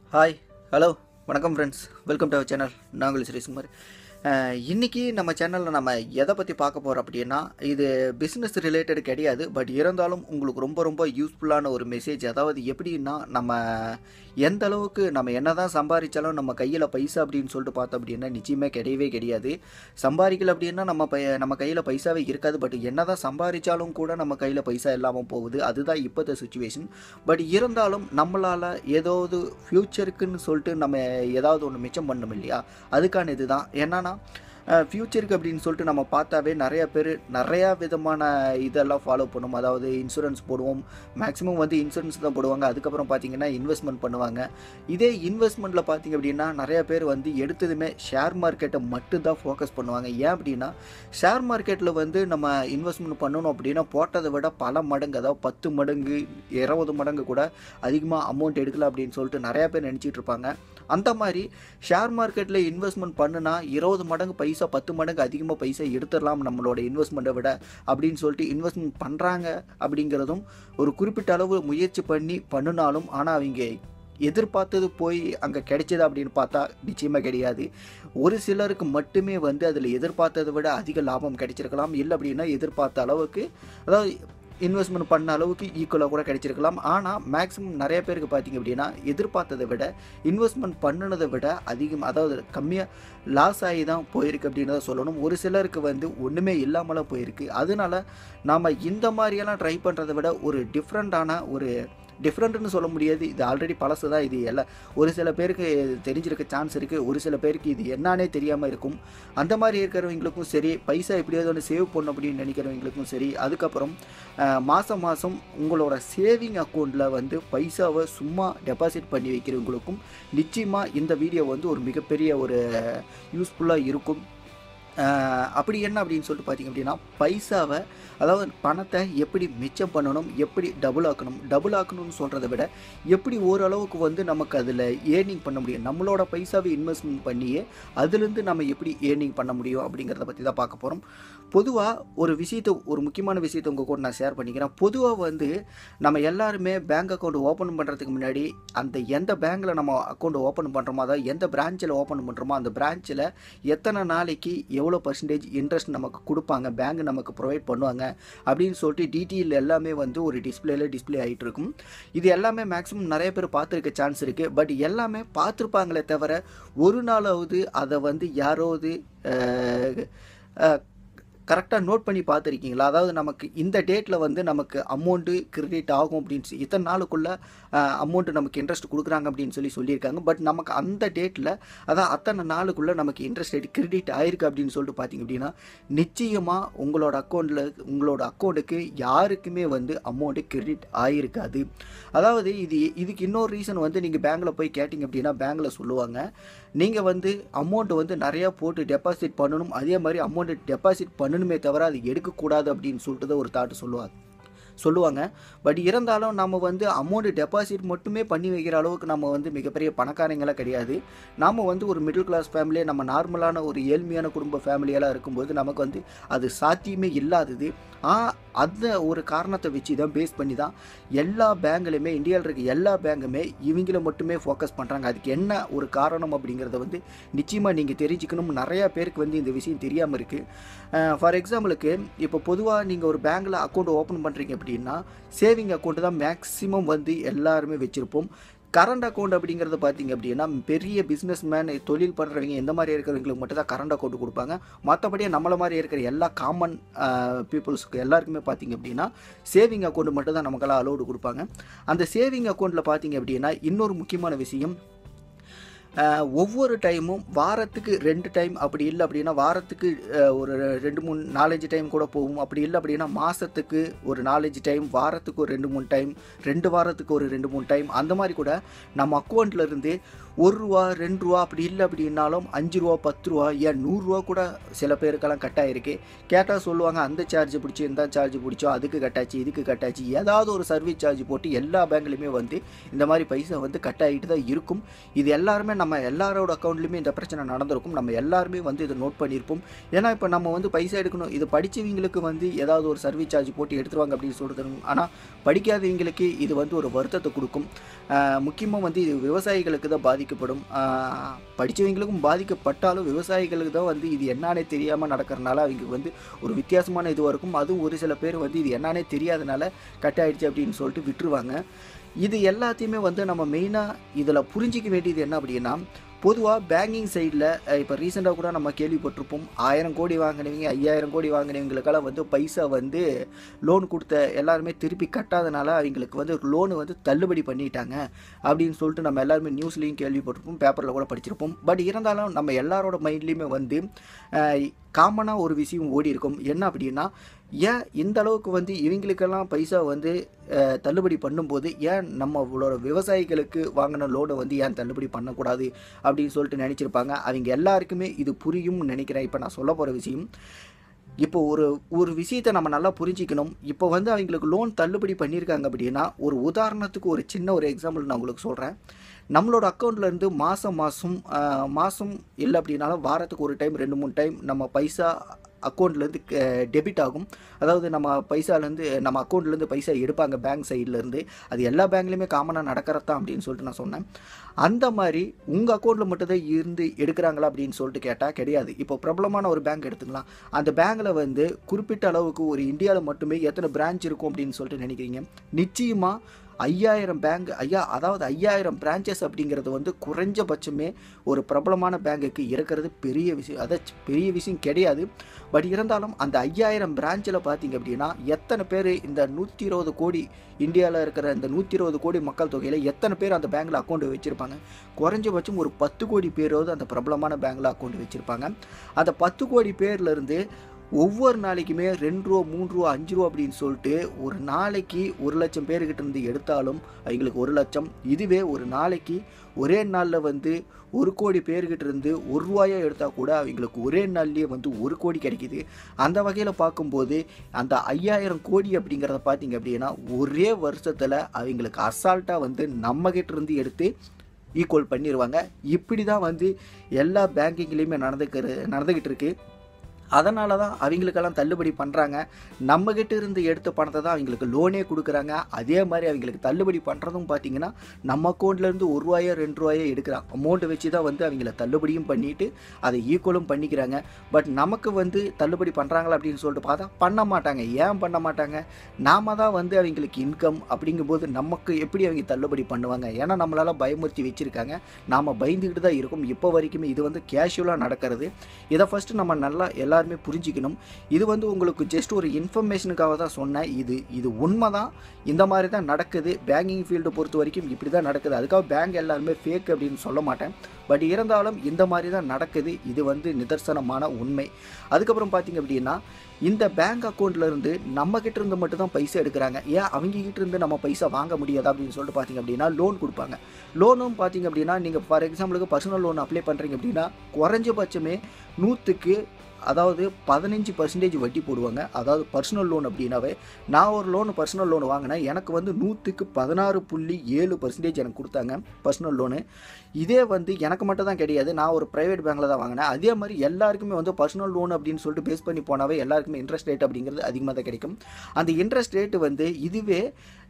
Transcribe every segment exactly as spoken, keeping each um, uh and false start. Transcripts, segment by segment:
Hi hello வணக்கம் friends, welcome to our channel. நாங்கள் ஸ்ரீசுமார். இன்றைக்கி நம்ம சேனலில் நம்ம எதை பற்றி பார்க்க போகிறோம் அப்படின்னா, இது பிஸ்னஸ் ரிலேட்டட் கிடையாது. பட் இருந்தாலும் உங்களுக்கு ரொம்ப ரொம்ப யூஸ்ஃபுல்லான ஒரு மெசேஜ். அதாவது எப்படின்னா, நம்ம எந்த அளவுக்கு நம்ம என்ன தான் சம்பாதிச்சாலும் நம்ம கையில் பைசா அப்படின்னு சொல்லிட்டு பார்த்தோம் அப்படின்னா நிச்சயமே கிடையவே கிடையாது. சம்பாதிக்கல அப்படின்னா நம்ம பை நம்ம கையில் பைசாவே இருக்காது. பட் என்ன தான் சம்பாதிச்சாலும் கூட நம்ம கையில் பைசா இல்லாமல் போகுது. அதுதான் இப்போத்த சுச்சுவேஷன். பட் இருந்தாலும் நம்மளால் ஏதாவது ஃப்யூச்சருக்குன்னு சொல்லிட்டு நம்ம ஏதாவது ஒன்று மிச்சம் பண்ணணும் இல்லையா? அதுக்கான இது தான் என்னன்னா, ஃப்யூச்சருக்கு அப்படின்னு சொல்லிட்டு நம்ம பார்த்தாவே நிறையா பேர் நிறையா விதமான இதெல்லாம் ஃபாலோ பண்ணுவோம். அதாவது இன்சூரன்ஸ் போடுவோம். மேக்ஸிமம் வந்து இன்சூரன்ஸ் தான் போடுவாங்க. அதுக்கப்புறம் பார்த்திங்கன்னா இன்வெஸ்ட்மெண்ட் பண்ணுவாங்க. இதே இன்வெஸ்ட்மெண்ட்டில் பார்த்திங்க அப்படின்னா நிறையா பேர் வந்து எடுத்ததுமே ஷேர் மார்க்கெட்டை மட்டும்தான் ஃபோக்கஸ் பண்ணுவாங்க. ஏன் அப்படின்னா, ஷேர் மார்க்கெட்டில் வந்து நம்ம இன்வெஸ்ட்மெண்ட் பண்ணணும் அப்படின்னா போட்டதை விட பல மடங்கு, அதாவது பத்து மடங்கு இருபது மடங்கு கூட அதிகமாக அமௌண்ட் எடுக்கலாம் அப்படின்னு சொல்லிட்டு நிறையா பேர் நினச்சிட்டு இருப்பாங்க. அந்த மாதிரி ஷேர் மார்க்கெட்டில் இன்வெஸ்ட்மெண்ட் பண்ணுனா இருபது மடங்கு பைசா பத்து மடங்கு அதிகமாக பைசா எடுத்துடலாம் நம்மளோட இன்வெஸ்ட்மெண்ட்டை விட அப்படின்னு சொல்லிட்டு இன்வெஸ்ட்மெண்ட் பண்ணுறாங்க. அப்படிங்கிறதும் ஒரு குறிப்பிட்ட அளவு முயற்சி பண்ணி பண்ணினாலும், ஆனால் அவங்க எதிர்பார்த்தது போய் அங்கே கிடைச்சது அப்படின்னு பார்த்தா நிச்சயமாக கிடையாது. ஒரு சிலருக்கு மட்டுமே வந்து அதில் எதிர்பார்த்ததை விட அதிக லாபம் கிடைச்சிருக்கலாம். இல்லை அப்படின்னா எதிர்பார்த்த அளவுக்கு, அதாவது இன்வெஸ்ட்மெண்ட் பண்ண அளவுக்கு ஈக்குவலாக கூட கிடைச்சிருக்கலாம். ஆனால் மேக்ஸிமம் நிறைய பேருக்கு பார்த்திங்க அப்படின்னா எதிர்பார்த்ததை விட இன்வெஸ்ட்மெண்ட் பண்ணினதை விட அதிகம், அதாவது கம்மியாக லாஸ் ஆகி தான் போயிருக்கு அப்படின்னு தான் சொல்லணும். ஒரு சிலருக்கு வந்து ஒன்றுமே இல்லாமலாம் போயிருக்கு. அதனால நாம் இந்த மாதிரியெல்லாம் ட்ரை பண்ணுறதை விட ஒரு டிஃப்ரெண்ட்டான ஒரு டிஃப்ரெண்ட்டுன்னு சொல்ல முடியாது. இது ஆல்ரெடி பழசு தான். இது எல்லாம் ஒரு சில பேருக்கு தெரிஞ்சிருக்க சான்ஸ் இருக்குது. ஒரு சில பேருக்கு இது என்னானே தெரியாமல் இருக்கும். அந்த மாதிரி இருக்கிறவங்களுக்கும் சரி, பைசா எப்படியாவது ஒன்று சேவ் பண்ணணும் அப்படின்னு நினைக்கிறவங்களுக்கும் சரி, அதுக்கப்புறம் மாதம் மாதம் உங்களோட சேவிங் அக்கௌண்ட்டில் வந்து பைசாவை சும்மா டெபாசிட் பண்ணி வைக்கிறவங்களுக்கும் நிச்சயமாக இந்த வீடியோ வந்து ஒரு மிகப்பெரிய ஒரு யூஸ்ஃபுல்லாக இருக்கும். அப்படி என்ன அப்படின்னு சொல்லிட்டு பார்த்திங்க அப்படின்னா, பைசாவை, அதாவது பணத்தை எப்படி மிச்சம் பண்ணணும், எப்படி டபுள் ஆக்கணும். டபுள் ஆக்கணும்னு சொல்கிறத விட எப்படி ஓரளவுக்கு வந்து நமக்கு அதில் ஏர்னிங் பண்ண முடியும், நம்மளோட பைசாவை இன்வெஸ்ட்மெண்ட் பண்ணியே அதுலேருந்து நம்ம எப்படி ஏர்னிங் பண்ண முடியும் அப்படிங்கிறத பற்றி தான் பார்க்க போகிறோம். பொதுவாக ஒரு விஷயத்தை, ஒரு முக்கியமான விஷயத்தை உங்கள் கூட நான் ஷேர் பண்ணிக்கிறேன். பொதுவாக வந்து நம்ம எல்லாருமே பேங்க் அக்கௌண்ட் ஓப்பன் பண்ணுறதுக்கு முன்னாடி அந்த எந்த பேங்க்கில் நம்ம அக்கௌண்ட் ஓப்பன் பண்ணுறோமோ, அதாவது எந்த பிரான்ச்சில் ஓப்பன் பண்ணுறோமோ அந்த பிரான்ச்சில் எத்தனை நாளைக்கு எவ்வளோ பர்சன்டேஜ் இன்ட்ரெஸ்ட் நமக்கு கொடுப்பாங்க, பேங்க் நமக்கு ப்ரொவைட் பண்ணுவாங்க அப்படின்னு சொல்லிட்டு டீட்டெயில் எல்லாமே வந்து ஒரு டிஸ்பிளேல டிஸ்பிளே ஆகிட்டு இருக்கும். இது எல்லாமே மேக்ஸிமம் நிறைய பேர் பார்த்துருக்க சான்ஸ் இருக்குது. பட் எல்லாமே பார்த்துருப்பாங்களே தவிர ஒரு நாளாவது அதை வந்து யாராவது கரெக்டாக நோட் பண்ணி பார்த்துருக்கீங்களா? அதாவது நமக்கு இந்த டேட்டில் வந்து நமக்கு அமௌண்ட்டு கிரெடிட் ஆகும் அப்படின்னு, இத்தனை நாளுக்குள்ளே அமௌண்ட்டு நமக்கு இன்ட்ரெஸ்ட் கொடுக்குறாங்க அப்படின்னு சொல்லி சொல்லியிருக்காங்க. பட் நமக்கு அந்த டேட்டில், அதான் அத்தனை நாளுக்குள்ளே நமக்கு இன்ட்ரெஸ்ட் ரேட் கிரெடிட் ஆயிருக்கு அப்படின்னு சொல்லிட்டு பார்த்திங்க அப்படின்னா நிச்சயமாக உங்களோட அக்கௌண்ட்டில், உங்களோட அக்கௌண்ட்டுக்கு யாருக்குமே வந்து அமௌண்ட்டு கிரெடிட் ஆகிருக்காது. அதாவது இது இதுக்கு இன்னொரு ரீசன் வந்து, நீங்கள் பேங்க்கில் போய் கேட்டிங்க அப்படின்னா பேங்க்கில் சொல்லுவாங்க, நீங்கள் வந்து அமௌண்ட்டு வந்து நிறையா போட்டு டெபாசிட் பண்ணணும், அதே மாதிரி அமௌண்ட்டு டெபாசிட் பண்ணணுமே தவிர அது எடுக்கக்கூடாது அப்படின்னு சொல்லிட்டு தான் ஒரு தாட்டு சொல்லுவாங்க சொல்லுவாங்க பட் இருந்தாலும் நம்ம வந்து அமௌண்ட் டெபாசிட் மட்டுமே பண்ணி வைக்கிற அளவுக்கு நம்ம வந்து மிகப்பெரிய பணக்காரங்களாக கிடையாது. நாம் வந்து ஒரு மிடில் கிளாஸ் ஃபேமிலியே, நம்ம நார்மலான ஒரு ஏழ்மையான குடும்ப ஃபேமிலியெல்லாம் இருக்கும்போது நமக்கு வந்து அது சாத்தியமே இல்லாதது. அந்த ஒரு காரணத்தை வச்சு தான் பேஸ் பண்ணி தான் எல்லா பேங்க்லையுமே, இந்தியாவில் இருக்க எல்லா பேங்குமே இவங்கள மட்டுமே ஃபோக்கஸ் பண்ணுறாங்க. அதுக்கு என்ன ஒரு காரணம் அப்படிங்கிறத வந்து நிச்சயமாக நீங்கள் தெரிஞ்சுக்கணும். நிறையா பேருக்கு வந்து இந்த விஷயம் தெரியாமல் இருக்குது. ஃபார் எக்ஸாம்பிளுக்கு, இப்போ பொதுவாக நீங்கள் ஒரு பேங்க்கில் அக்கௌண்ட் ஓப்பன் பண்ணுறீங்க அப்படின்னா சேவிங் அக்கௌண்ட் தான் மேக்ஸிமம் வந்து எல்லாருமே வச்சுருப்போம். கரண்ட் அக்கௌண்ட் அப்படிங்கிறது பார்த்திங்க அப்படின்னா பெரிய பிஸ்னஸ் மேன், தொழில் பண்ணுறவங்க, எந்த மாதிரி இருக்கிறவங்களுக்கு மட்டும் தான் கரண்ட் அக்கௌண்ட் கொடுப்பாங்க. மற்றபடியே நம்மளை மாதிரி இருக்கிற எல்லா காமன் பீப்புள்ஸுக்கு எல்லாருக்குமே பார்த்திங்க அப்படின்னா சேவிங் அக்கௌண்ட் மட்டும் தான் நமக்கெல்லாம் அலோடு கொடுப்பாங்க. அந்த சேவிங் அக்கௌண்ட்டில் பார்த்திங்க அப்படின்னா இன்னொரு முக்கியமான விஷயம், ஒவ்வொரு டைமும் வாரத்துக்கு ரெண்டு டைம், அப்படி இல்லை அப்படின்னா வாரத்துக்கு ஒரு ரெண்டு மூணு நாலஞ்சு டைம் கூட போகும். அப்படி இல்லை அப்படின்னா மாதத்துக்கு ஒரு நாலஞ்சு டைம், வாரத்துக்கு ஒரு ரெண்டு மூணு டைம், ரெண்டு வாரத்துக்கு ஒரு ரெண்டு மூணு டைம், அந்த மாதிரி கூட நம்ம அக்கௌண்ட்டில் இருந்து ஒரு ரூபா ரெண்டு ரூபா, அப்படி இல்லை அப்படின்னாலும் அஞ்சு ரூபா பத்து ரூபா, ஏன் நூறுரூவா கூட சில பேருக்கெல்லாம் கட்டாயிருக்கு. கேட்டால் சொல்லுவாங்க, அந்த சார்ஜ் பிடிச்சி இந்த சார்ஜ் பிடிச்சோ அதுக்கு கட்டாச்சு இதுக்கு கட்டாச்சு, ஏதாவது ஒரு சர்வீஸ் சார்ஜ் போட்டு எல்லா பேங்க்லையுமே வந்து இந்த மாதிரி பைசா வந்து கட்டாயிட்டு தான் இருக்கும். இது எல்லாருமே நம்ம நம்ம எல்லாரோட அக்கௌண்ட்லையுமே இந்த பிரச்சனை நடந்திருக்கும். நம்ம எல்லாருமே வந்து இதை நோட் பண்ணியிருப்போம். ஏன்னா இப்போ நம்ம வந்து பைசா எடுக்கணும், இது படித்தவங்களுக்கு வந்து ஏதாவது ஒரு சர்வீஸ் சார்ஜ் போட்டு எடுத்துருவாங்க அப்படின்னு சொல்லிட்டு, ஆனால் படிக்காதவங்களுக்கு இது வந்து ஒரு வருத்தத்தை கொடுக்கும். முக்கியமாக வந்து இது விவசாயிகளுக்கு தான் பாதிக்கப்படும். படித்தவங்களுக்கும் பாதிக்கப்பட்டாலும் விவசாயிகளுக்கு தான் வந்து இது என்னானே தெரியாமல் நடக்கிறனால அவங்க வந்து ஒரு வித்தியாசமான இதுவாக இருக்கும். அதுவும் ஒரு சில பேர் வந்து இது என்னானே தெரியாதனால கட் ஆகிடுச்சு அப்படின்னு சொல்லிட்டு விட்டுருவாங்க. இது எல்லாத்தையுமே வந்து நம்ம மெயினாக இதில் புரிஞ்சிக்க வேண்டியது என்ன அப்படின்னா, பொதுவாக பேங்கிங் சைடில் இப்போ ரீசெண்டாக கூட நம்ம கேள்விப்பட்டிருப்போம், ஆயிரம் கோடி வாங்கினவங்க ஐயாயிரம் கோடி வாங்கினவங்களுக்கெல்லாம் வந்து பைசா வந்து லோன் கொடுத்த எல்லாருமே திருப்பி கட்டாதனால அவங்களுக்கு வந்து லோனு வந்து தள்ளுபடி பண்ணிட்டாங்க அப்படின்னு சொல்லிட்டு நம்ம எல்லாருமே நியூஸ்லேயும் கேள்விப்பட்டிருப்போம், பேப்பரில் கூட படிச்சிருப்போம். பட் இருந்தாலும் நம்ம எல்லாரோட மைண்ட்லேயுமே வந்து காமனாக ஒரு விஷயம் ஓடி இருக்கும். என்ன அப்படின்னா, ஏன் இந்த அளவுக்கு வந்து இவங்களுக்கெல்லாம் பைசா வந்து தள்ளுபடி பண்ணும்போது ஏன் நம்மளோட விவசாயிகளுக்கு வாங்கின லோனை வந்து ஏன் தள்ளுபடி பண்ணக்கூடாது அப்படின்னு சொல்லிட்டு நினச்சிருப்பாங்க. அவங்க எல்லாருக்குமே இது புரியும்னு நினைக்கிறேன். இப்போ நான் சொல்ல போகிற விஷயம், இப்போ ஒரு ஒரு விஷயத்தை நம்ம நல்லா புரிஞ்சிக்கணும். இப்போ வந்து அவங்களுக்கு லோன் தள்ளுபடி பண்ணியிருக்காங்க அப்படின்னா, ஒரு உதாரணத்துக்கு ஒரு சின்ன ஒரு எக்ஸாம்பிள் நான் உங்களுக்கு சொல்கிறேன். நம்மளோட அக்கௌண்ட்லேருந்து மாதம் மாதம் மாதம் இல்லை அப்படின்னாலும் வாரத்துக்கு ஒரு டைம் ரெண்டு மூணு டைம் நம்ம பைசா அக்கௌண்ட்லேருந்து டெபிட் ஆகும். அதாவது நம்ம பைசாலேருந்து நம்ம அக்கௌண்ட்லேருந்து பைசா எடுப்பாங்க பேங்க் சைட்லேருந்து. அது எல்லா பேங்க்லேயுமே காமனாக நடக்கிறதான் அப்படின்னு சொல்லிட்டு நான் சொன்னேன். அந்த மாதிரி உங்கள் அக்கௌண்ட்டில் மட்டும்தான் இருந்து எடுக்கிறாங்களா அப்படின்னு சொல்லிட்டு கேட்டால் கிடையாது. இப்போ பிரபலமான ஒரு பேங்க் எடுத்துக்கலாம். அந்த பேங்க்கில் வந்து குறிப்பிட்ட அளவுக்கு ஒரு இந்தியாவில் மட்டுமே எத்தனை பிரான்ச் இருக்கும் அப்படின்னு சொல்லிட்டு நினைக்கிறீங்க? நிச்சயமாக ஐயாயிரம் பேங்க் ஐயா அதாவது ஐயாயிரம் பிரான்ச்சஸ் அப்படிங்கிறது வந்து குறைஞ்சபட்சமே ஒரு பிரபலமான பேங்குக்கு இருக்கிறது பெரிய விஷயம். அதை பெரிய விஷயம் கிடையாது. பட் இருந்தாலும் அந்த ஐயாயிரம் பிரான்ச்சில் பார்த்தீங்க அப்படின்னா எத்தனை பேர் இந்த நூற்றி இருபது கோடி இந்தியாவில் இருக்கிற இந்த நூற்றி இருபது கோடி மக்கள் தொகையில் எத்தனை பேர் அந்த பேங்கில் அக்கௌண்ட் வச்சுருப்பாங்க? குறைஞ்சபட்சம் ஒரு பத்து கோடி பேராவது அந்த பிரபலமான பேங்கில் அக்கௌண்ட் வச்சுருப்பாங்க. அந்த பத்து கோடி பேர்லேருந்து ஒவ்வொரு நாளைக்குமே ரெண்டு ரூபா மூணு ரூபா அஞ்சு ரூபா அப்படின்னு சொல்லிட்டு ஒரு நாளைக்கு ஒரு லட்சம் பேர்கிட்ட இருந்து எடுத்தாலும் அவங்களுக்கு ஒரு லட்சம். இதுவே ஒரு நாளைக்கு ஒரே நாளில் வந்து ஒரு கோடி பேர்கிட்ட இருந்து ஒரு ரூபாயாக எடுத்தால் கூட அவங்களுக்கு ஒரே நாள்லேயே வந்து ஒரு கோடி கிடைக்கிது. அந்த வகையில் பார்க்கும்போது அந்த ஐயாயிரம் கோடி அப்படிங்கிறத பார்த்தீங்க அப்படின்னா ஒரே வருஷத்தில் அவங்களுக்கு அசால்ட்டாக வந்து நம்மகிட்ட இருந்து எடுத்து ஈக்குவல் பண்ணிடுவாங்க. இப்படி தான் வந்து எல்லா பேங்கிங்லேயுமே நடந்துக்கிற நடந்துக்கிட்டு இருக்குது. அதனால தான் அவங்களுக்கெல்லாம் தள்ளுபடி பண்ணுறாங்க. நம்மகிட்ட இருந்து எடுத்த பணத்தை தான் அவங்களுக்கு லோனே கொடுக்குறாங்க. அதே மாதிரி அவங்களுக்கு தள்ளுபடி பண்ணுறதும் பார்த்திங்கன்னா நம்ம அக்கௌண்ட்லேருந்து ஒரு ரூபாயோ ரெண்டு ரூபாயோ எடுக்கிறாங்க அமௌண்ட்டு வச்சு தான் வந்து அவங்கள தள்ளுபடியும் பண்ணிவிட்டு அதை ஈக்குவலும் பண்ணிக்கிறாங்க. பட் நமக்கு வந்து தள்ளுபடி பண்ணுறாங்களா அப்படின்னு சொல்லிட்டு பார்த்தா பண்ண மாட்டாங்க. ஏன் பண்ண மாட்டாங்க? நாம தான் வந்து அவங்களுக்கு இன்கம் அப்படிங்கும்போது நமக்கு எப்படி அவங்க தள்ளுபடி பண்ணுவாங்க? ஏன்னா நம்மளால் பயமுறுத்தி வச்சுருக்காங்க. நாம் பயந்துக்கிட்டு தான் இருக்கும் இப்போ வரைக்குமே. இது வந்து கேஷுவலாக நடக்கிறது. இதை ஃபஸ்ட்டு நம்ம நல்லா எல்லா எல்லாருமே புரிஞ்சிக்கணும். இது வந்து உங்களுக்கு ஜஸ்ட் ஒரு இன்ஃபர்மேஷனுக்காக தான் சொன்னேன். இது இது உண்மை தான். இந்த மாதிரி தான் நடக்குது. பேங்கிங் ஃபீல்டை பொறுத்த வரைக்கும் இப்படி தான் நடக்குது. அதுக்காக பேங்க் எல்லாருமே ஃபேக் அப்படின்னு சொல்ல மாட்டேன். பட் இருந்தாலும் இந்த மாதிரி தான் நடக்குது. இது வந்து நிதர்சனமான உண்மை. அதுக்கப்புறம் பார்த்திங்க அப்படின்னா இந்த பேங்க் அக்கௌண்ட்லேருந்து நம்மக்கிட்ட இருந்து மட்டும் தான் பைசா எடுக்கிறாங்க. ஏன் அவங்ககிட்ட இருந்து நம்ம பைசா வாங்க முடியாது அப்படின்னு சொல்லிட்டு பார்த்திங்க அப்படின்னா லோன் கொடுப்பாங்க. லோனும் பார்த்திங்க அப்படின்னா நீங்கள் ஃபார் எக்ஸாம்பிளுக்கு பர்சனல் லோன் அப்ளை பண்ணுறீங்க அப்படின்னா குறைஞ்சபட்சமே நூற்றுக்கு அதாவது பதினஞ்சு பர்சன்டேஜ் வட்டி போடுவாங்க. அதாவது பர்சனல் லோன் அப்படின்னாவே நான் ஒரு லோன் பர்சனல் லோன் வாங்கினேன். எனக்கு வந்து நூற்றுக்கு பதினாறு புள்ளி ஏழு பர்சன்டேஜ் எனக்கு கொடுத்தாங்க பர்சனல் லோனு. இதே வந்து எனக்கு மட்டும் தான் கிடையாது. நான் ஒரு ப்ரைவேட் பேங்க்கில் தான் வாங்கினேன். அதே மாதிரி எல்லாருக்குமே வந்து பர்சனல் லோன் அப்படின்னு சொல்லிட்டு பேஸ் பண்ணி போனாவே எல்லாருக்குமே இன்ட்ரெஸ்ட் ரேட் அப்படிங்கிறது அதிகமாக தான் கிடைக்கும். அந்த இன்ட்ரெஸ்ட் ரேட்டு வந்து இதுவே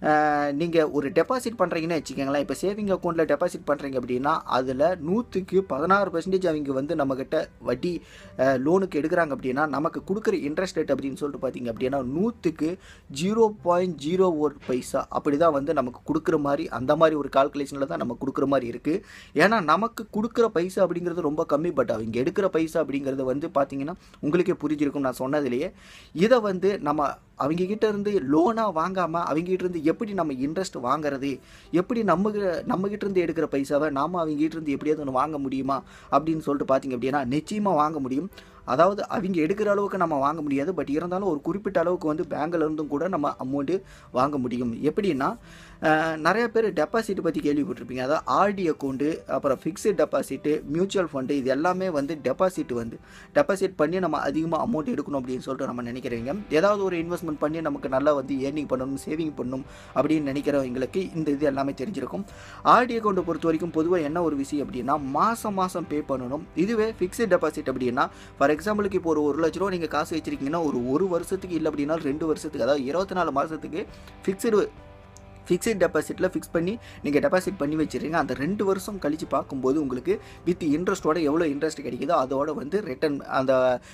நீங்கள் ஒரு டெபாசிட் பண்ணுறீங்கன்னு வச்சுக்கோங்களேன். இப்போ சேவிங் அக்கௌண்ட்டில் டெபாசிட் பண்ணுறீங்க அப்படின்னா அதில் நூற்றுக்கு பதினாறு பர்சன்டேஜ் அவங்க வந்து நம்மக்கிட்ட வட்டி லோனுக்கு எடுக்கிறாங்க அப்படின்னா நமக்கு கொடுக்குற இன்ட்ரெஸ்ட் ரேட் அப்படின்னு சொல்லிட்டு பார்த்தீங்க அப்படின்னா நூற்றுக்கு ஜீரோ பாயிண்ட் ஜீரோ ஒரு பைசா அப்படி தான் வந்து நமக்கு கொடுக்குற மாதிரி அந்த மாதிரி ஒரு கால்குலேஷனில் தான் நம்ம கொடுக்குற மாதிரி இருக்குது. ஏன்னா நமக்கு கொடுக்குற பைசா அப்படிங்கிறது ரொம்ப கம்மி. பட் அவங்க எடுக்கிற பைசா அப்படிங்கிறது வந்து பார்த்தீங்கன்னா உங்களுக்கே புரிஞ்சிருக்கும் நான் சொன்னதுலேயே. இதை வந்து நம்ம அவங்ககிட்ட இருந்து லோனாக வாங்காமல் அவங்ககிட்ட இருந்து எப்படி நம்ம இன்ட்ரெஸ்ட் வாங்குறது, எப்படி நம்ம நம்மகிட்ட இருந்து எடுக்கிற பைசாவை நாம் அவங்ககிட்ட இருந்து எப்படியாவது ஒன்று வாங்க முடியுமா அப்படின்னு சொல்லிட்டு பார்த்தீங்க அப்படின்னா நிச்சயமாக வாங்க முடியும். அதாவது அவங்க எடுக்கிற அளவுக்கு நம்ம வாங்க முடியாது. பட் இருந்தாலும் ஒரு குறிப்பிட்ட அளவுக்கு வந்து பேங்க்ல இருந்தும் கூட நம்ம அமௌண்ட்டு வாங்க முடியும். எப்படின்னா நிறைய பேர் டெபாசிட் பற்றி கேள்விப்பட்டிருப்பீங்க. அதாவது ஆர்டி அக்கௌண்ட்டு, அப்புறம் ஃபிக்ஸ்டு டெபாசிட்டு, மியூச்சுவல் ஃபண்டு, இது எல்லாமே வந்து டெபாசிட் வந்து டெபாசிட் பண்ணி நம்ம அதிகமாக அமௌண்ட் எடுக்கணும் அப்படின்னு சொல்லிட்டு நம்ம நினைக்கிறவங்க, ஏதாவது ஒரு இன்வெஸ்ட்மெண்ட் பண்ணி நமக்கு நல்லா வந்து ஏர்னிங் பண்ணணும், சேவிங் பண்ணணும் அப்படின்னு நினைக்கிறவங்களுக்கு இந்த இது எல்லாமே தெரிஞ்சிருக்கும். ஆர்டி அக்கௌண்ட்டை பொறுத்த வரைக்கும் பொதுவாக என்ன ஒரு விஷயம் அப்படின்னா மாதம் மாதம் பே பண்ணணும். இதுவே ஃபிக்ஸ்டு டெபாசிட் அப்படின்னா ஃபார் எக்ஸாம்பிளுக்கு இப்போ ஒரு ஒரு லட்ச ரூபா நீங்கள் காசு வச்சிருக்கீங்கன்னா ஒரு ஒரு வருஷத்துக்கு இல்லை அப்படின்னா ரெண்டு வருஷத்துக்கு, அதாவது இருபத்தி நாலு மாதத்துக்கு ஃபிக்ஸ்டு ஃபிக்ஸ்ட் டெபாசிட்டில் ஃபிக்ஸ் பண்ணி நீங்கள் டெபாசிட் பண்ணி வச்சுருங்க. அந்த ரெண்டு வருஷம் கழித்து பார்க்கும்போது உங்களுக்கு வித் இன்ட்ரெஸ்ட்டோட எவ்வளோ இன்ட்ரெஸ்ட் கிடைக்குதோ அதோட வந்து ரிட்டர்ன் அந்த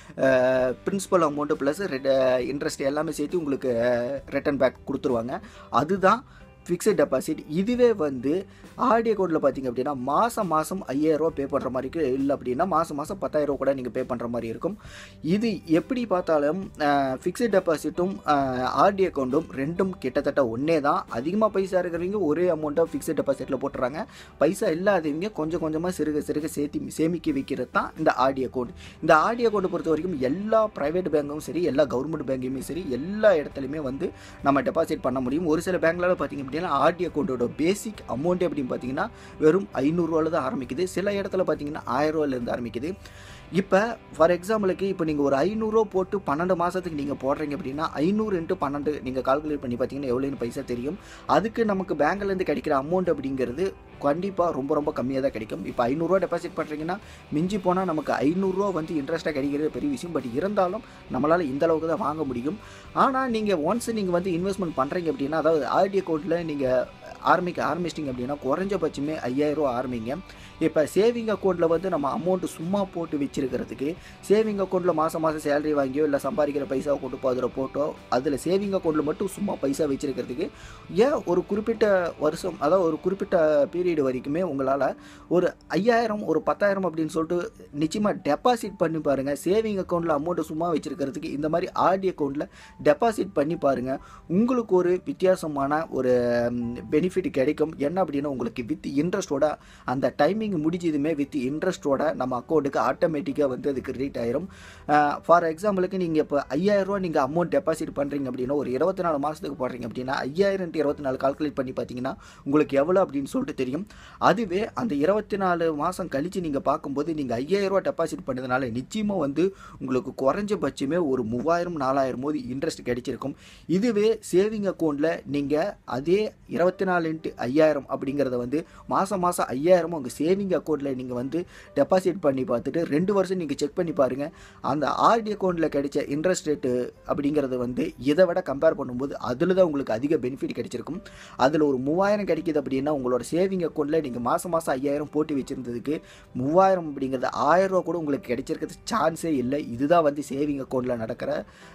பிரின்சிபல் அமௌண்ட்டு ப்ளஸ் இன்ட்ரெஸ்ட் எல்லாமே சேர்த்து உங்களுக்கு ரிட்டர்ன் பேக் கொடுத்துருவாங்க. அதுதான் ஃபிக்ஸட் டெபாசிட். இதுவே வந்து ஆர்டி அக்கௌண்ட்டில் பார்த்தீங்க அப்படின்னா மாதம் மாதம் ஐயாயிரரூவா பே பண்ணுற மாதிரி இருக்குது, இல்லை அப்படின்னா மாதம் மாதம் பத்தாயிரரூவா கூட நீங்கள் பே பண்ணுற மாதிரி இருக்கும். இது எப்படி பார்த்தாலும் ஃபிக்ஸட் டெபாசிட்டும் ஆர்டி அக்கௌண்ட்டும் ரெண்டும் கிட்டத்தட்ட ஒன்றே தான். அதிகமாக பைசா இருக்கிறவங்க ஒரே அமௌண்ட்டாக ஃபிக்ஸட் டெபாசிட்டில் போட்டுறாங்க, பைசா இல்லாதவங்க கொஞ்சம் கொஞ்சமாக சிறுக சிறுக சேர்த்தி சேமிக்க வைக்கிறது தான் இந்த ஆர்டி அக்கௌண்ட். இந்த ஆர்டி அக்கௌண்ட்டை பொறுத்த வரைக்கும் எல்லா ப்ரைவேட் பேங்கும் சரி, எல்லா கவர்மெண்ட் பேங்கையுமே சரி, எல்லா இடத்துலையுமே வந்து நம்ம டெபாசிட் பண்ண முடியும். ஒரு சில பேங்க்லாம் பார்த்தீங்க அப்படின்னா ஆர்டி அக்கௌண்ட்டோட பேசிக் அமௌண்ட் அப்படின்னு பார்த்தீங்கன்னா வெறும் ஐநூறுரூவால தான் ஆரம்பிக்குது. சில இடத்துல பார்த்தீங்கன்னா ஆயிரம் ரூபாயிலேருந்து ஆரம்பிக்குது. இப்போ ஃபார் எக்ஸாம்பிளுக்கு இப்போ நீங்கள் ஒரு ஐநூறுரூவா போட்டு பன்னெண்டு மாதத்துக்கு நீங்கள் போடுறீங்க அப்படின்னா ஐநூறு இன்ட்டு பன்னெண்டு நீங்கள் கால்குலேட் பண்ணி பார்த்தீங்கன்னா எவ்வளோன்னு பைசா தெரியும். அதுக்கு நமக்கு பேங்க்லேருந்து கிடைக்கிற அமௌண்ட் அப்படிங்கிறது கண்டிப்பாக ரொம்ப ரொம்ப கம்மியாக தான் கிடைக்கும். இப்போ ஐநூறுரூவா டெபாசிட் பண்ணுறீங்கன்னா மிஞ்சி போனால் நமக்கு ஐநூறுரூவா வந்து இன்ட்ரெஸ்ட்டாக கிடைக்கிறது பெரிய விஷயம். பட் இருந்தாலும் நம்மளால் இந்த அளவுக்கு தான் வாங்க முடியும். ஆனால் நீங்கள் ஒன்ஸ் நீங்கள் வந்து இன்வெஸ்ட்மெண்ட் பண்ணுறீங்க அப்படின்னா, அதாவது ஆர்டி அக்கௌண்ட்டில் நீங்கள் ஆரம்பிக்க ஆரம்பிச்சிட்டிங்க அப்படின்னா குறைஞ்சபட்சமே ஐயாயிரரூவா ஆரம்பிங்க. இப்போ சேவிங் அக்கௌண்ட்டில் வந்து நம்ம அமௌண்ட்டு சும்மா போட்டு வச்சுருக்கிறதுக்கு சேவிங் அக்கௌண்ட்டில் மாதம் மாதம் சேலரி வாங்கியோ இல்லை சம்பாதிக்கிற பைசாவை கொண்டு போய் அதில் போட்டோ, அதில் சேவிங் அக்கௌண்ட்டில் மட்டும் சும்மா பைசா வச்சுருக்கிறதுக்கு ஏன் ஒரு குறிப்பிட்ட வருஷம், அதாவது ஒரு குறிப்பிட்ட பீரியட் வரைக்குமே உங்களால் ஒரு ஐயாயிரம் ஒரு பத்தாயிரம் அப்படின்னு சொல்லிட்டு நிச்சயமாக டெபாசிட் பண்ணி பாருங்கள். சேவிங் அக்கௌண்ட்டில் அமௌண்ட்டு சும்மா வச்சுருக்கிறதுக்கு இந்த மாதிரி ஆர்டி அக்கௌண்ட்டில் டெபாசிட் பண்ணி பாருங்கள். உங்களுக்கு ஒரு வித்தியாசமான ஒரு பெனிஃபிட் கிடைக்கும். என்ன அப்படின்னா உங்களுக்கு வித் இன்ட்ரெஸ்ட்டோட அந்த டைமிங் முடிஞ்சதுமே வித் இன்ட்ரெஸ்ட்டோட நம்ம அக்கௌண்ட்டுக்கு ஆட்டோமேட்டிக்காக வந்து அது கிரெடிட் ஆயிரும். ஃபார் எக்ஸாம்பிளுக்கு நீங்கள் இப்போ ஐயாயிரம் ரூபா நீங்கள் அமௌண்ட் டெபாசிட் பண்ணுறீங்க அப்படின்னா ஒரு இருபத்தி நாலு மாதத்துக்கு போடுறீங்க அப்படின்னா ஐயாயிரம் இருபத்தி நாலு கால்குலேட் பண்ணி பார்த்தீங்கன்னா உங்களுக்கு எவ்வளோ அப்படின்னு சொல்லிட்டு தெரியும். அதுவே அந்த இருபத்தி நாலு மாதம் கழித்து நீங்கள் பார்க்கும்போது நீங்கள் ஐயாயிரம் ரூபா டெபாசிட் பண்ணதுனால நிச்சயமாக வந்து உங்களுக்கு குறைஞ்சபட்சமே ஒரு மூவாயிரம் நாலாயிரம் போது இன்ட்ரெஸ்ட் கிடைச்சிருக்கும். இதுவே சேவிங் அக்கௌண்ட்டில் நீங்கள் அதே இருபத்தி நாலு இன்ட்டு ஐயாயிரம் அப்படிங்கிறத வந்து மாதம் மாதம் ஐயாயிரமும் உங்கள் சேவிங் அக்கௌண்ட்டில் நீங்கள் வந்து டெபாசிட் பண்ணி பார்த்துட்டு ரெண்டு வருஷம் நீங்கள் செக் பண்ணி பாருங்கள். அந்த ஆர்டி அக்கௌண்ட்டில் கிடைச்ச இன்ட்ரெஸ்ட் ரேட்டு அப்படிங்கிறது வந்து இதை விட கம்பேர் பண்ணும்போது அதில் தான் உங்களுக்கு அதிக பெனிஃபிட் கிடைச்சிருக்கும். அதில் ஒரு மூவாயிரம் கிடைக்கிது அப்படின்னா உங்களோட சேவிங் அக்கௌண்ட்டில் நீங்கள் மாதம் மாதம் ஐயாயிரம் போட்டு வச்சுருந்ததுக்கு மூவாயிரம் அப்படிங்கிறது ஆயிரம் ரூபா கூட உங்களுக்கு கிடைச்சிருக்கிறது சான்ஸே இல்லை. இதுதான் வந்து சேவிங் அக்கௌண்ட்டில் நடக்கிற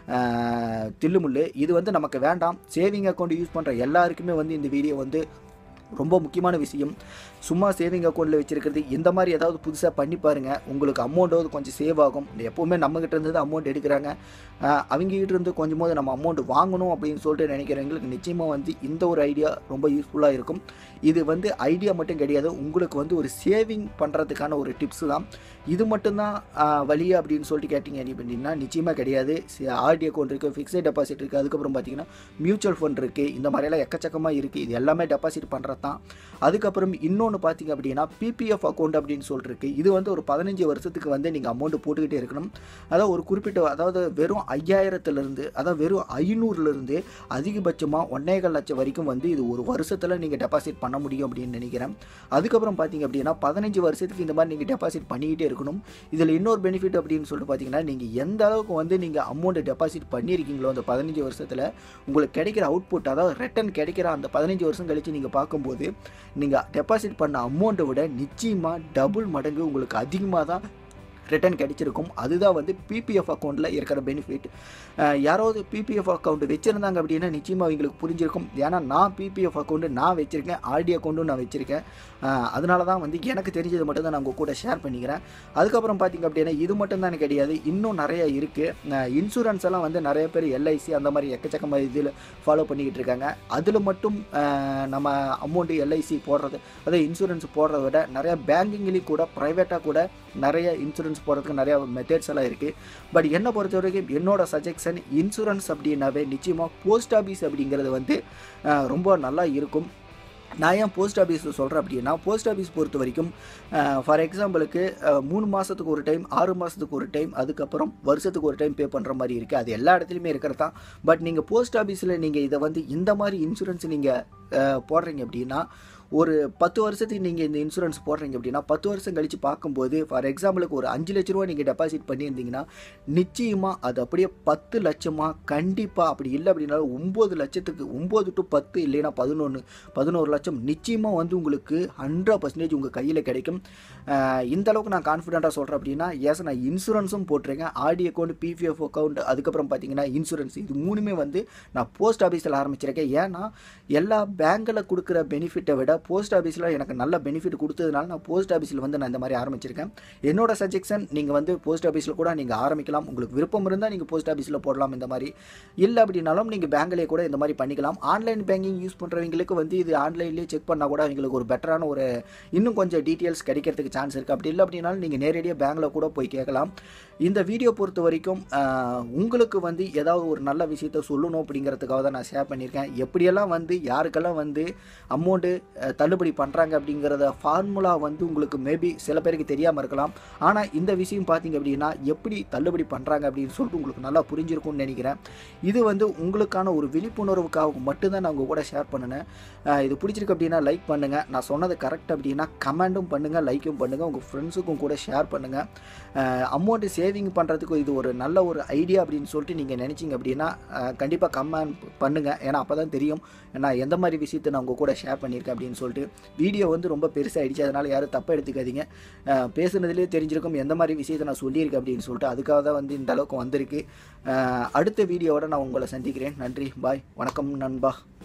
தில்லுமுள்ளு. இது வந்து நமக்கு வேண்டாம். சேவிங் அக்கௌண்ட் யூஸ் பண்ணுற எல்லாருக்குமே வந்து இந்த வீடியோ வந்து ரொம்ப முக்கியமான விஷயம். சும்மா சேவிங் அக்கௌண்ட்டில் வச்சுருக்கிறது இந்த மாதிரி ஏதாவது புதுசாக பண்ணி பாருங்கள். உங்களுக்கு அமௌண்ட்டாவது கொஞ்சம் சேவ் ஆகும். எப்போவுமே நம்மகிட்ட இருந்து தான் அமௌண்ட் எடுக்கிறாங்க, அவங்ககிட்ட இருந்து கொஞ்சம் போது நம்ம அமௌண்ட் வாங்கணும் அப்படின்னு சொல்லிட்டு நினைக்கிறவங்களுக்கு நிச்சயமாக வந்து இந்த ஒரு ஐடியா ரொம்ப யூஸ்ஃபுல்லாக இருக்கும். இது வந்து ஐடியா மட்டும் கிடையாது, உங்களுக்கு வந்து ஒரு சேவிங் பண்ணுறதுக்கான ஒரு டிப்ஸு தான். இது மட்டும்தான் வழி அப்படின்னு சொல்லிட்டு கேட்டிங்க அப்படின்னா நிச்சயமாக கிடையாது. ஆர்டி அக்கௌண்ட் இருக்குது, ஃபிக்ஸட் டெபாசிட் இருக்குது, அதுக்கப்புறம் பார்த்தீங்கன்னா மியூச்சுவல் ஃபண்ட் இருக்குது, இந்த மாதிரியெல்லாம் எக்கச்சக்கமாக இருக்குது. இது எல்லாமே டெபாசிட் பண்ணுறது தான். அதுக்கப்புறம் இன்னொன்று பார்த்தீங்க அப்படின்னா பிபிஎஃப் அக்கௌண்ட் அப்படின்னு சொல்லிருக்கு. இது வந்து ஒரு பதினஞ்சு வருஷத்துக்கு வந்து நீங்கள் அமௌண்ட் போட்டுக்கிட்டே இருக்கணும். அதாவது ஒரு குறிப்பிட்ட, அதாவது வெறும் ஐயாயிரத்துலேருந்து, அதாவது வெறும் ஐநூறுலேருந்து அதிகபட்சமாக ஒன்னேகால் லட்சம் வரைக்கும் வந்து இது ஒரு வருஷத்தில் நீங்கள் டெபாசிட் பண்ண முடியும் அப்படின்னு நினைக்கிறேன். அதுக்கப்புறம் பார்த்தீங்க அப்படின்னா பதினஞ்சு வருஷத்துக்கு இந்த மாதிரி நீங்கள் டெபாசிட் பண்ணிக்கிட்டே இருக்கணும். இதில் இன்னொரு பெனிஃபிட் அப்படின்னு சொல்லிட்டு பார்த்தீங்கன்னா நீங்கள் எந்த அளவுக்கு வந்து நீங்கள் அமௌண்ட் டெபாசிட் பண்ணியிருக்கீங்களோ அந்த பதினஞ்சு வருஷத்தில் உங்களுக்கு கிடைக்கிற அவுட்புட், அதாவது ரிட்டர்ன் கிடைக்கிற அந்த பதினஞ்சு வருஷம் கழித்து நீங்கள் பார்க்கும்போது நீங்கள் டெபாசிட் பண்ண அமௌண்ட்டை விட நிச்சயமாக டபுள் மடங்கு உங்களுக்கு அதிகமாக தான் ரிட்டர்ன் கிடைச்சிருக்கும். அதுதான் வந்து பிபிஎஃப் அக்கௌண்ட்டில் இருக்கிற பெனிஃபிட். யாராவது பிபிஎஃப் அக்கௌண்ட் வச்சுருந்தாங்க அப்படின்னா நிச்சயமாக அவங்களுக்கு புரிஞ்சிருக்கும். ஏன்னா நான் பிபிஎஃப் அக்கௌண்ட்டு நான் வச்சுருக்கேன், ஆர்டி அக்கௌண்ட்டும் நான் வச்சுருக்கேன். அதனால தான் வந்து எனக்கு தெரிஞ்சது மட்டும் தான் நான் உங்கள் கூட ஷேர் பண்ணிக்கிறேன். அதுக்கப்புறம் பார்த்திங்க அப்படின்னா இது மட்டும் தான் கிடையாது, இன்னும் நிறைய இருக்குது. இன்சூரன்ஸ் எல்லாம் வந்து நிறைய பேர் எல்ஐசி அந்த மாதிரி எக்கச்சக்கமாக இதில் ஃபாலோ பண்ணிக்கிட்டு இருக்காங்க. அதில் மட்டும் நம்ம அமௌண்ட்டு எல்ஐசி போடுறது, அதாவது இன்சூரன்ஸ் போடுறத விட நிறையா பேங்கிங்லேயும் கூட ப்ரைவேட்டாக கூட நிறைய இன்சூரன்ஸ் போகிறதுக்கு நிறையா மெத்தட்ஸ் எல்லாம் இருக்குது. பட் என்னை பொறுத்த வரைக்கும் என்னோட சஜெக்ஷன் இன்சூரன்ஸ் அப்படின்னாவே நிச்சயமாக போஸ்ட் ஆஃபீஸ் அப்படிங்கிறது வந்து ரொம்ப நல்லா இருக்கும். நான் ஏன் போஸ்ட் ஆஃபீஸில் சொல்கிறேன் அப்படின்னா, போஸ்ட் ஆஃபீஸ் பொறுத்த வரைக்கும் ஃபார் எக்ஸாம்பிளுக்கு மூணு மாதத்துக்கு ஒரு டைம், ஆறு மாதத்துக்கு ஒரு டைம், அதுக்கப்புறம் வருஷத்துக்கு ஒரு டைம் பே பண்ணுற மாதிரி இருக்குது. அது எல்லா இடத்துலையுமே இருக்கிறது தான். பட் நீங்கள் போஸ்ட் ஆஃபீஸில் நீங்கள் இதை வந்து இந்த மாதிரி இன்சூரன்ஸ் நீங்கள் போடுறீங்க அப்படின்னா, ஒரு பத்து வருஷத்துக்கு நீங்கள் இந்த இன்சூரன்ஸ் போடுறீங்க அப்படின்னா, பத்து வருஷம் கழித்து பார்க்கும்போது ஃபார் எக்ஸாம்பிளுக்கு ஒரு அஞ்சு லட்ச ரூபா நீங்கள் டெபாசிட் பண்ணியிருந்தீங்கன்னா, நிச்சயமாக அது அப்படியே பத்து லட்சமாக கண்டிப்பாக, அப்படி இல்லை அப்படின்னாலும் ஒம்பது லட்சத்துக்கு ஒம்பது டு பத்து இல்லைன்னா பதினொன்று பதினோரு லட்சம் நிச்சயமாக வந்து உங்களுக்கு ஹண்ட்ரட் பர்சன்டேஜ் உங்கள் கையில் கிடைக்கும். இந்த அளவுக்கு நான் கான்ஃபிடென்ட்டாக சொல்கிறேன் அப்படின்னா, ஏஸ் நான் இன்சூரன்ஸும் போட்டிருக்கேன், ஆர்டி அக்கௌண்ட், பிபிஎஃப் அக்கௌண்ட், அதுக்கப்புறம் பார்த்தீங்கன்னா இன்சூரன்ஸ், இது மூணுமே வந்து நான் போஸ்ட் ஆஃபீஸில் ஆரம்பிச்சிருக்கேன். ஏன்னா எல்லா பேங்கில் கொடுக்குற பெனிஃபிட்டை விட போஸ்ட் ஆஃபீஸில் எனக்கு நல்ல பெனிஃபிட் கொடுத்ததுனால நான் போஸ்ட் ஆஃபீஸில் வந்து நான் இந்த மாதிரி ஆரம்பிச்சிருக்கேன். என்னோட சஜெக்ஷன், நீங்கள் வந்து போஸ்ட் ஆஃபீஸில் கூட நீங்கள் ஆரம்பிக்கலாம். உங்களுக்கு விருப்பம் இருந்தால் நீங்கள் போஸ்ட் ஆஃபீஸில் போடலாம் இந்த மாதிரி. இல்லை அப்படின்னாலும் நீங்கள் பேங்க்லேயே கூட இந்த மாதிரி பண்ணிக்கலாம். ஆன்லைன் பேங்கிங் யூஸ் பண்ணுறவங்களுக்கு வந்து இது ஆன்லைன்லேயே செக் பண்ணால் கூட அவங்களுக்கு ஒரு பெட்டரான ஒரு இன்னும் கொஞ்சம் டீட்டெயில்ஸ் கிடைக்கிறதுக்கு சான்ஸ் இருக்குது. அப்படி இல்லை அப்படின்னாலும் நீங்கள் நேரடியாக பேங்கில் கூட போய் கேட்கலாம். இந்த வீடியோ பொறுத்த வரைக்கும் உங்களுக்கு வந்து ஏதாவது ஒரு நல்ல விஷயத்த சொல்லணும் அப்படிங்கிறதுக்காக தான் நான் ஷேர் பண்ணியிருக்கேன். எப்படியெல்லாம் வந்து யாருக்கெல்லாம் வந்து அமௌண்ட்டு தள்ளுபடி பண்ணுறாங்க அப்படிங்கிறத ஃபார்முலா வந்து உங்களுக்கு மேபி சில பேருக்கு தெரியாமல் இருக்கலாம். ஆனால் இந்த விஷயம் பார்த்தீங்க அப்படின்னா எப்படி தள்ளுபடி பண்ணுறாங்க அப்படின்னு சொல்லிட்டு உங்களுக்கு நல்லா புரிஞ்சிருக்கும்னு நினைக்கிறேன். இது வந்து உங்களுக்கான ஒரு விழிப்புணர்வுக்காக மட்டும்தான் நான் உங்கள் கூட ஷேர் பண்ணினேன். இது பிடிச்சிருக்கு அப்படின்னா லைக் பண்ணுங்கள். நான் சொன்னது கரெக்ட் அப்படின்னா கமெண்ட்டும் பண்ணுங்கள், லைக்கும் பண்ணுங்கள், உங்கள் ஃப்ரெண்ட்ஸுக்கும் கூட ஷேர் பண்ணுங்கள். அமௌண்ட்டு சேவிங் பண்ணுறதுக்கு இது ஒரு நல்ல ஒரு ஐடியா அப்படின்னு சொல்லிட்டு நீங்கள் நினச்சிங்க அப்படின்னா கண்டிப்பாக கமெண்ட் பண்ணுங்கள். ஏன்னா அப்போ தான் தெரியும் நான் எந்த மாதிரி விஷயத்தை நான் உங்கள் கூட ஷேர் பண்ணியிருக்கேன் அப்படின்னு சொல்லிட்டு. வீடியோ வந்து ரொம்ப பெருசாகிடுச்சு, அதனால் யாரும் தப்பாக எடுத்துக்காதீங்க. பேசுனதுலேயே தெரிஞ்சிருக்கும் எந்த மாதிரி விஷயத்தை நான் சொல்லியிருக்கேன் அப்படின்னு சொல்லிட்டு. அதுக்காக தான் வந்து இந்த அளவுக்கு வந்திருக்கு. அடுத்த வீடியோவோட நான் உங்களை சந்திக்கிறேன். நன்றி, பாய், வணக்கம் நண்பா.